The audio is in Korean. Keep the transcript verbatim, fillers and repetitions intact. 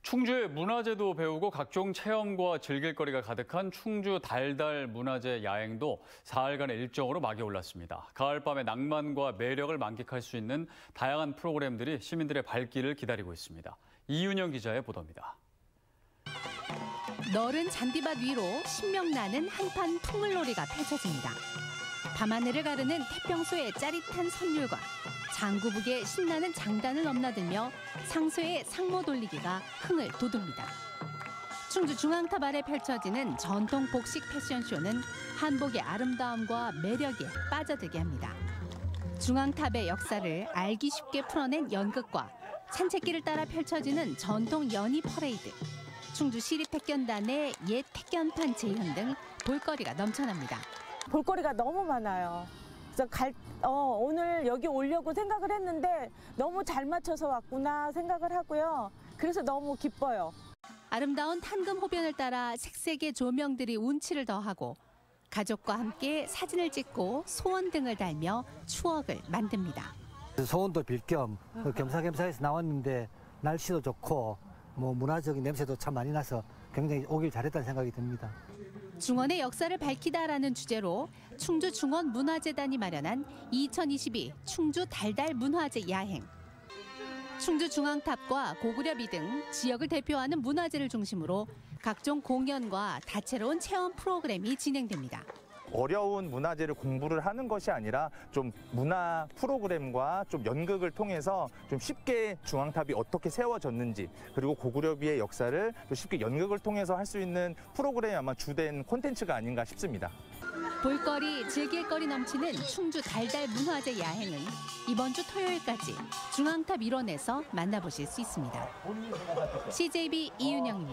충주의 문화재도 배우고 각종 체험과 즐길거리가 가득한 충주 달달 문화재 야행도 사흘간의 일정으로 막이 올랐습니다. 가을밤의 낭만과 매력을 만끽할 수 있는 다양한 프로그램들이 시민들의 발길을 기다리고 있습니다. 이윤영 기자의 보도입니다. 너른 잔디밭 위로 신명나는 한판 풍물놀이가 펼쳐집니다. 밤하늘을 가르는 태평소의 짜릿한 선율과 장구북의 신나는 장단을 넘나들며 상소의 상모 돌리기가 흥을 돋웁니다. 충주 중앙탑 아래 펼쳐지는 전통 복식 패션쇼는 한복의 아름다움과 매력에 빠져들게 합니다. 중앙탑의 역사를 알기 쉽게 풀어낸 연극과 산책길을 따라 펼쳐지는 전통 연희 퍼레이드, 충주 시립택견단의 옛 택견판 재현 등 볼거리가 넘쳐납니다. 볼거리가 너무 많아요. 그래서 갈, 어, 오늘 여기 오려고 생각을 했는데 너무 잘 맞춰서 왔구나 생각을 하고요. 그래서 너무 기뻐요. 아름다운 탄금 호변을 따라 색색의 조명들이 운치를 더하고 가족과 함께 사진을 찍고 소원 등을 달며 추억을 만듭니다. 소원도 빌 겸 겸사겸사해서 나왔는데 날씨도 좋고 뭐 문화적인 냄새도 참 많이 나서 굉장히 오길 잘했다는 생각이 듭니다. 중원의 역사를 밝히다라는 주제로 충주 중원문화재단이 마련한 이천이십이 충주 달달 문화재 야행. 충주 중앙탑과 고구려비 등 지역을 대표하는 문화재를 중심으로 각종 공연과 다채로운 체험 프로그램이 진행됩니다. 어려운 문화재를 공부를 하는 것이 아니라 좀 문화 프로그램과 좀 연극을 통해서 좀 쉽게 중앙탑이 어떻게 세워졌는지, 그리고 고구려비의 역사를 또 쉽게 연극을 통해서 할 수 있는 프로그램이 아마 주된 콘텐츠가 아닌가 싶습니다. 볼거리, 즐길거리 넘치는 충주 달달 문화재 야행은 이번 주 토요일까지 중앙탑 일원에서 만나보실 수 있습니다. 씨제이비 이윤영입니다.